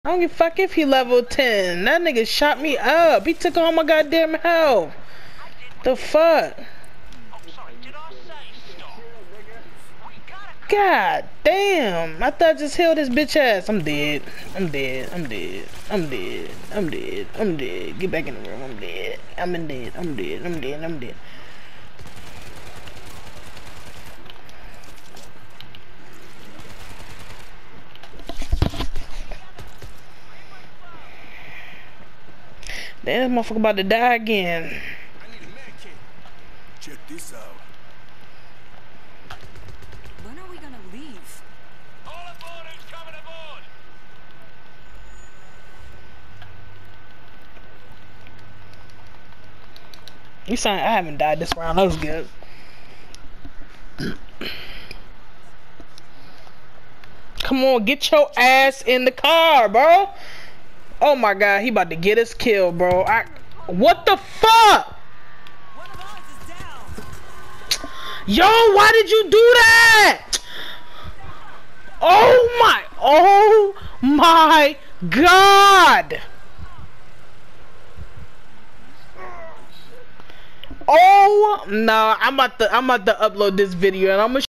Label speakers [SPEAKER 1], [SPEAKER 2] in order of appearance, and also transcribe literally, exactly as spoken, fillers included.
[SPEAKER 1] I don't give a fuck if he level ten. That nigga shot me up. He took all my goddamn health. The fuck? God damn. I thought I just healed his bitch ass. I'm dead. I'm dead. I'm dead. I'm dead. I'm dead. I'm dead. Get back in the room. I'm dead. I'm in dead. I'm dead. I'm dead. I'm dead. Damn, this motherfucker about to die again.
[SPEAKER 2] I need a med kit. Check this out.
[SPEAKER 3] When are we gonna leave?
[SPEAKER 2] All aboard who's coming aboard.
[SPEAKER 1] You saying I haven't died this round? That was good. Come on, get your ass in the car, bro. Oh my god, he about to get us killed, bro. I what the fuck?
[SPEAKER 3] One of ours is down.
[SPEAKER 1] Yo, why did you do that? Oh my, oh my god. Oh no, I'm about to I'm about to upload this video and I'm gonna